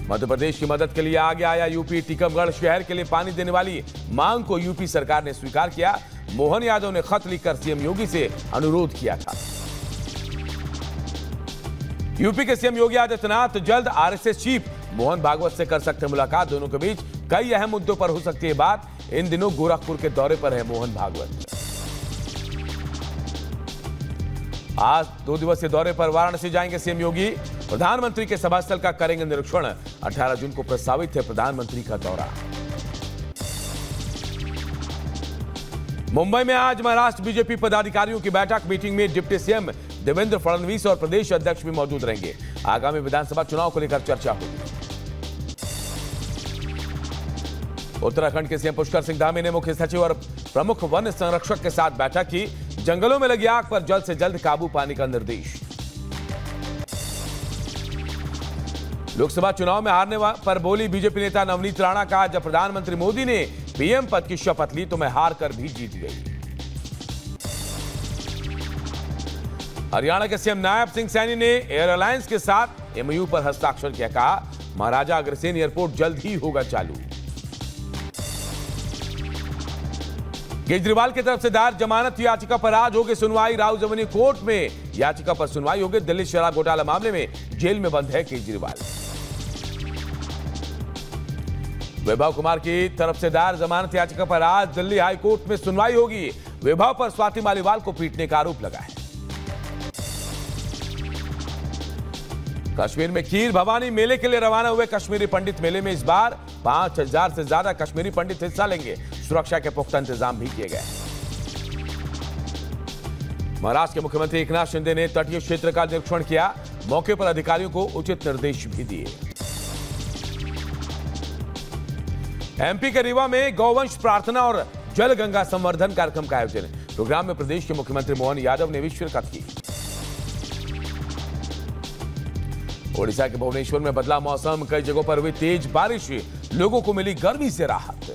मध्य प्रदेश की मदद के लिए आगे आया यूपी। टीकमगढ़ शहर के लिए पानी देने वाली मांग को यूपी सरकार ने स्वीकार किया। मोहन यादव ने खत लिखकर सीएम योगी से अनुरोध किया था। यूपी के सीएम योगी आदित्यनाथ जल्द आरएसएस चीफ मोहन भागवत से कर सकते हैं मुलाकात। दोनों के बीच कई अहम मुद्दों पर हो सकती है बात। इन दिनों गोरखपुर के दौरे पर है मोहन भागवत। आज 2 दिवसीय दौरे पर वाराणसी जाएंगे सीएम योगी। प्रधानमंत्री के सभा स्थल का करेंगे निरीक्षण। 18 जून को प्रस्तावित है प्रधानमंत्री का दौरा। मुंबई में आज महाराष्ट्र बीजेपी पदाधिकारियों की बैठक। मीटिंग में डिप्टी सीएम देवेंद्र फडणवीस और प्रदेश अध्यक्ष भी मौजूद रहेंगे। आगामी विधानसभा चुनाव को लेकर चर्चा होगी। उत्तराखंड के सीएम पुष्कर सिंह धामी ने मुख्य सचिव और प्रमुख वन संरक्षक के साथ बैठक की। जंगलों में लगी आग पर जल्द से जल्द काबू पाने का निर्देश। लोकसभा चुनाव में हारने पर बोली बीजेपी नेता नवनीत राणा का, जब प्रधानमंत्री मोदी ने पीएम पद की शपथ ली तो मैं हार कर भी जीत गई। हरियाणा के सीएम नायब सिंह सैनी ने एयर अलायंस के साथ एमओयू पर हस्ताक्षर किया। कहा, महाराजा अग्रसेन एयरपोर्ट जल्द ही होगा चालू। केजरीवाल की तरफ से दायर जमानत याचिका पर आज होगी सुनवाई। राहुल जमनी कोर्ट में याचिका पर सुनवाई होगी। दिल्ली शराब घोटाला मामले में जेल में बंद है केजरीवाल। वैभव कुमार की तरफ से दायर जमानत याचिका पर आज दिल्ली हाई कोर्ट में सुनवाई होगी। वैभव पर स्वाति मालीवाल को पीटने का आरोप लगा है। कश्मीर में खीर भवानी मेले के लिए रवाना हुए कश्मीरी पंडित। मेले में इस बार 5000 से ज्यादा कश्मीरी पंडित हिस्सा लेंगे। सुरक्षा के पुख्ता इंतजाम भी किए गए। महाराष्ट्र के मुख्यमंत्री एकनाथ शिंदे ने तटीय क्षेत्र का निरीक्षण किया। मौके पर अधिकारियों को उचित निर्देश भी दिए। एमपी के रीवा में गौवंश प्रार्थना और जल गंगा संवर्धन कार्यक्रम का आयोजन। प्रोग्राम में प्रदेश के मुख्यमंत्री मोहन यादव ने भी शिरकत की। ओडिशा के भुवनेश्वर में बदला मौसम। कई जगहों पर हुई तेज बारिश। लोगों को मिली गर्मी से राहत।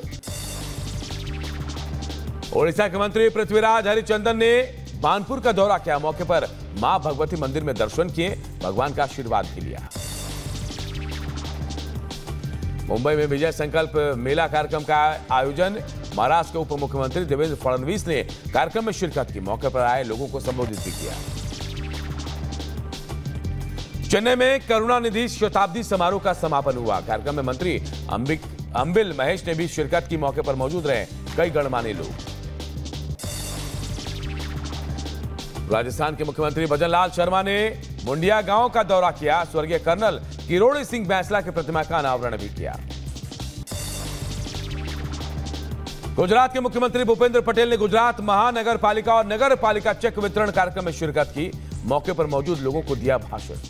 ओडिशा के मंत्री पृथ्वीराज हरिचंदन ने बानपुर का दौरा किया। मौके पर मां भगवती मंदिर में दर्शन किए। भगवान का आशीर्वाद भी लिया। मुंबई में विजय संकल्प मेला कार्यक्रम का आयोजन। महाराष्ट्र के उप मुख्यमंत्री देवेंद्र फडणवीस ने कार्यक्रम में शिरकत की। मौके पर आए लोगों को संबोधित भी किया। चेन्नई में करुणानिधि शताब्दी समारोह का समापन हुआ। कार्यक्रम में मंत्री अंबिल महेश ने भी शिरकत की। मौके पर मौजूद रहे कई गणमान्य लोग। राजस्थान के मुख्यमंत्री भजनलाल शर्मा ने मुंडिया गांव का दौरा किया। स्वर्गीय कर्नल किरोड़ी सिंह बैंसला की प्रतिमा का अनावरण भी किया। गुजरात के मुख्यमंत्री भूपेंद्र पटेल ने गुजरात महानगर पालिका और नगर पालिका चेक वितरण कार्यक्रम में शिरकत की। मौके पर मौजूद लोगों को दिया भाषण।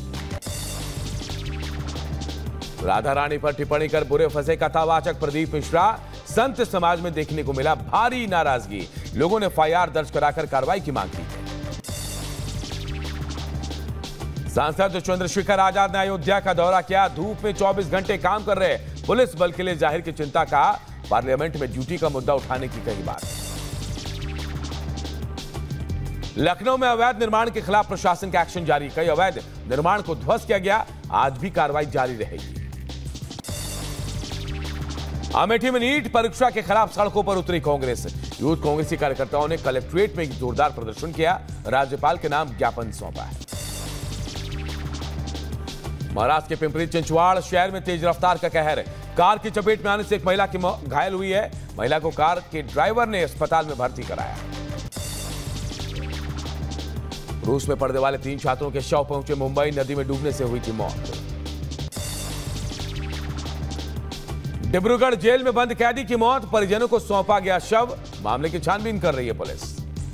राधा रानी पर टिप्पणी कर बुरे फंसे कथावाचक प्रदीप मिश्रा। संत समाज में देखने को मिला भारी नाराजगी। लोगों ने एफआईआर दर्ज कराकर कार्रवाई की मांग की। सांसद चंद्रशेखर आजाद ने अयोध्या का दौरा किया। धूप में 24 घंटे काम कर रहे पुलिस बल के लिए जाहिर की चिंता का। पार्लियामेंट में ड्यूटी का मुद्दा उठाने की कही बात। लखनऊ में अवैध निर्माण के खिलाफ प्रशासन का एक्शन जारी। कई अवैध निर्माण को ध्वस्त किया गया। आज भी कार्रवाई जारी रहेगी। अमेठी में नीट परीक्षा के खिलाफ सड़कों पर उतरी कांग्रेस। यूथ कांग्रेसी कार्यकर्ताओं ने कलेक्ट्रेट में जोरदार प्रदर्शन किया। राज्यपाल के नाम ज्ञापन सौंपा है। महाराष्ट्र के पिंपरी चिंचवाड़ शहर में तेज रफ्तार का कहर। कार की चपेट में आने से एक महिला की घायल हुई है। महिला को कार के ड्राइवर ने अस्पताल में भर्ती कराया। रूस में पढ़ने वाले 3 छात्रों के शव पहुंचे मुंबई। नदी में डूबने से हुई थी मौत। डिब्रूगढ़ जेल में बंद कैदी की मौत। परिजनों को सौंपा गया शव। मामले की छानबीन कर रही है पुलिस।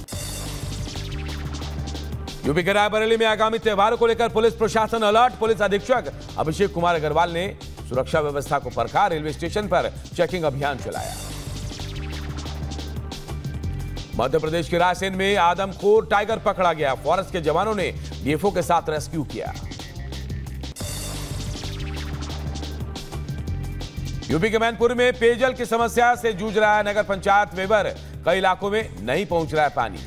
यूपी के रायबरेली में आगामी त्योहारों को लेकर पुलिस प्रशासन अलर्ट। पुलिस अधीक्षक अभिषेक कुमार अग्रवाल ने सुरक्षा व्यवस्था को परखा। रेलवे स्टेशन पर चेकिंग अभियान चलाया। मध्य प्रदेश के रायसेन में आदमखोर टाइगर पकड़ा गया। फॉरेस्ट के जवानों ने डीएफओ के साथ रेस्क्यू किया। यूपी के मैनपुर में पेयजल की समस्या से जूझ रहा है नगर पंचायत वेबर। कई इलाकों में नहीं पहुंच रहा है पानी।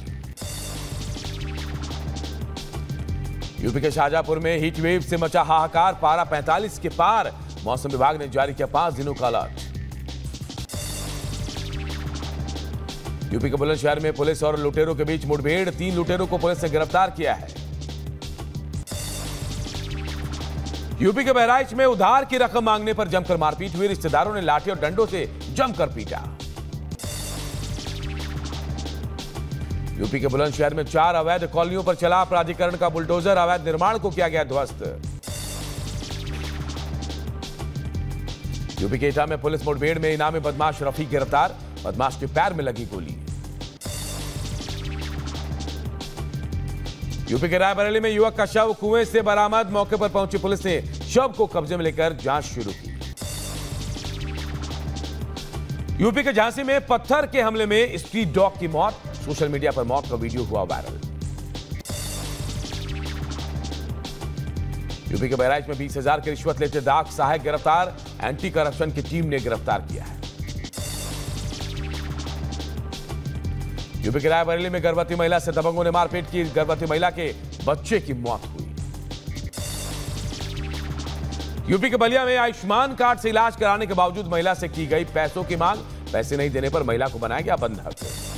यूपी के शाहजहांपुर में हीट वेव से मचा हाहाकार। पारा 45 के पार। मौसम विभाग ने जारी किया 5 दिनों का अलर्ट। यूपी के बुलंदशहर में पुलिस और लुटेरों के बीच मुठभेड़, 3 लुटेरों को पुलिस ने गिरफ्तार किया है। यूपी के बहराइच में उधार की रकम मांगने पर जमकर मारपीट हुई, रिश्तेदारों ने लाठी और डंडों से जमकर पीटा। यूपी के बुलंदशहर में 4 अवैध कॉलोनियों पर चला प्राधिकरण का बुलडोजर, अवैध निर्माण को किया गया ध्वस्त। यूपी के एटा में पुलिस मुठभेड़ में इनामी बदमाश रफीक गिरफ्तार, बदमाश के पैर में लगी गोली। यूपी के रायबरेली में युवक का शव कुएं से बरामद, मौके पर पहुंची पुलिस ने शव को कब्जे में लेकर जांच शुरू की। यूपी के झांसी में पत्थर के हमले में स्ट्रीट डॉग की मौत, सोशल मीडिया पर मौत का वीडियो हुआ वायरल। यूपी के बहराइच में 20,000 की रिश्वत लेते डाक सहायक गिरफ्तार, एंटी करप्शन की टीम ने गिरफ्तार किया है। यूपी के रायबरेली में गर्भवती महिला से दबंगों ने मारपीट की, गर्भवती महिला के बच्चे की मौत हुई। यूपी के बलिया में आयुष्मान कार्ड से इलाज कराने के बावजूद महिला से की गई पैसों की मांग, पैसे नहीं देने पर महिला को बनाया गया बंधक।